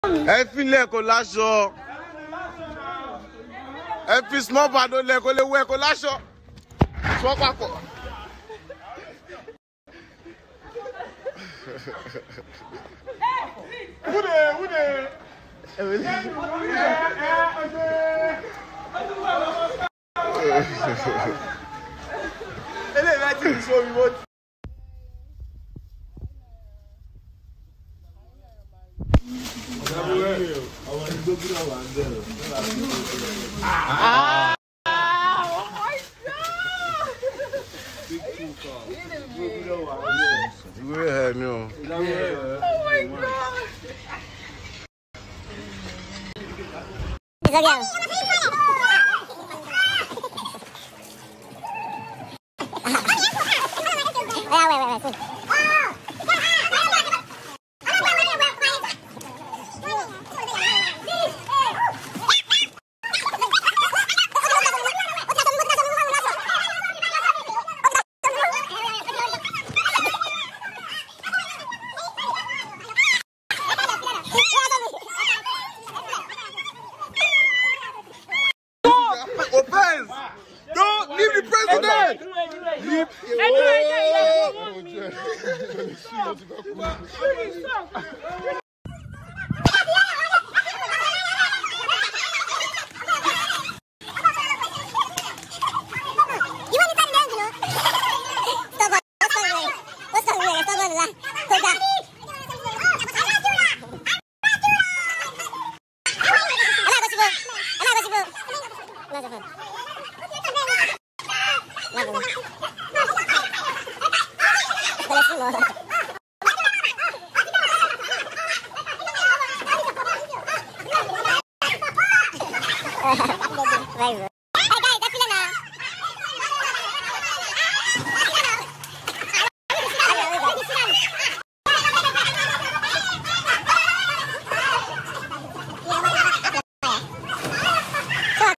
Ẹ filẹ̀ kò láṣọ. Ẹ fi small bag lẹ̀ kò lè wẹ̀ kò láṣọ. Sọ papọ̀. Wúde. Ele vai te show me what. Don't leave the president! Vai,